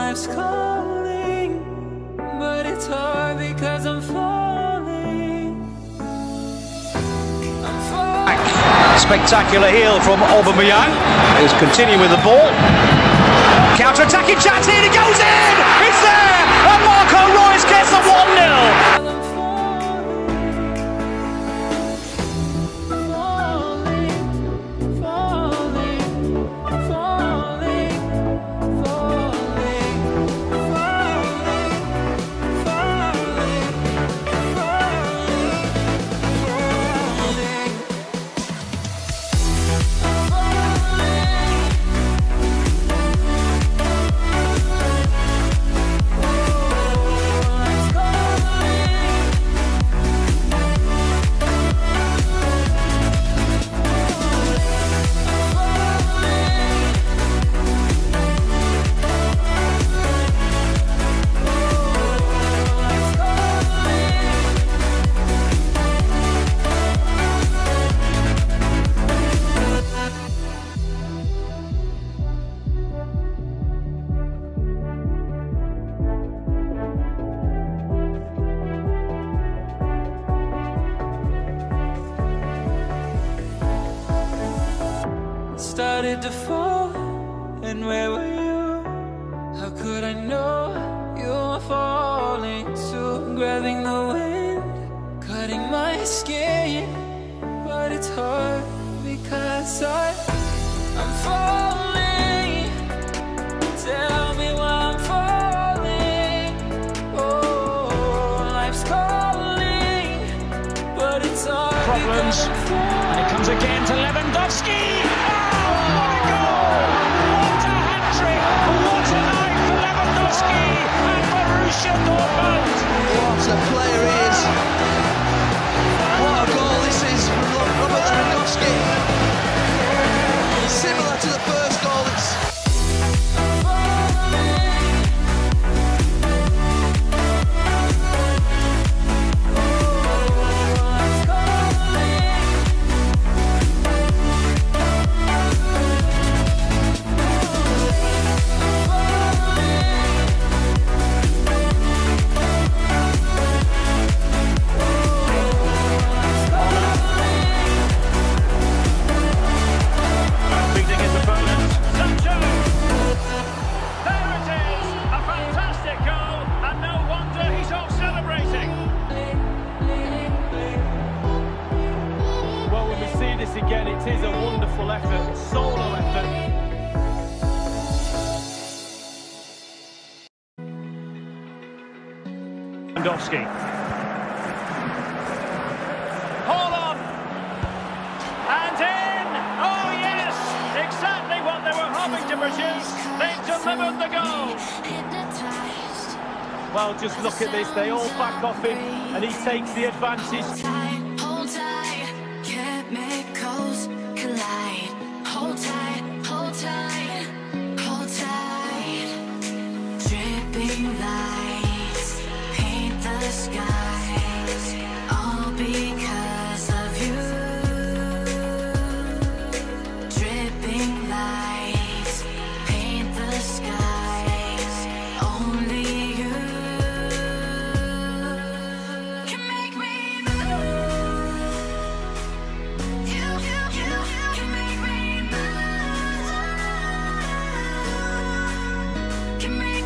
life's calling, but it's hard because I'm falling. Spectacular heel from Aubameyang. He's continuing with the ball. Counter-attacking chance here, it goes in! It's there! And Marco Reus gets the 1-0! Started to fall, and where were you? How could I know you were falling too? Grabbing the wind, cutting my skin, but it's hard because I'm falling. Tell me why I'm falling. Oh, life's calling, but it's hard. Problems, and it comes again to Lewandowski. What a hat-trick! What a night for Lewandowski and Borussia Dortmund! What a player he is! What a goal this is from Robert Lewandowski! Similar to the first goal, again, it is a wonderful effort, solo effort. Lewandowski. Hold on. And in. Oh yes, exactly what they were hoping to produce. They've delivered the goal. Well, just look at this. They all back off him, and he takes the advantage. Hold tight, hold tight, hold tight. Dripping lights paint the skies, all because of you. Dripping lights paint the skies, only you can make me move. You can make me move. Can make